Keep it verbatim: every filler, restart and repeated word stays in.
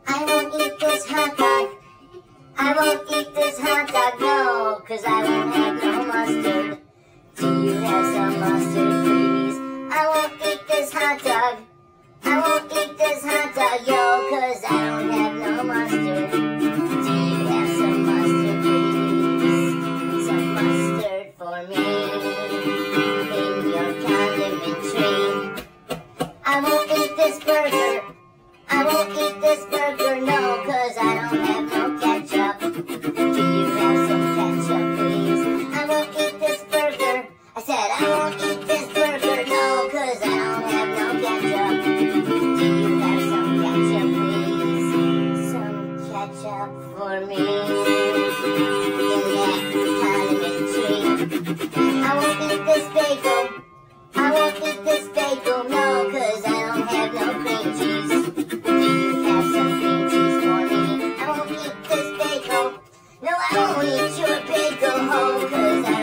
I won't eat this hot dog. I won't eat this hot dog, no, cause I won't have no mustard. Do you have some mustard, please? I won't eat this hot dog. I won't eat this hot dog, yo, cause I don't have no mustard. Do you have some mustard, please? Some mustard for me in your condiment tree. I won't eat this burger. I won't eat this burger, no, cause I don't have no ketchup. Do you have some ketchup, please? I won't eat this burger. I said I won't eat this burger, no, cause I don't have no ketchup. Do you have some ketchup, please? Some ketchup for me in that condiment tree. I won't eat this bagel. I won't eat this bagel, no, cause I don't have no cream cheese. Do you have some cream cheese for me? I won't eat this bagel. No, I won't eat your bagel, ho, cause I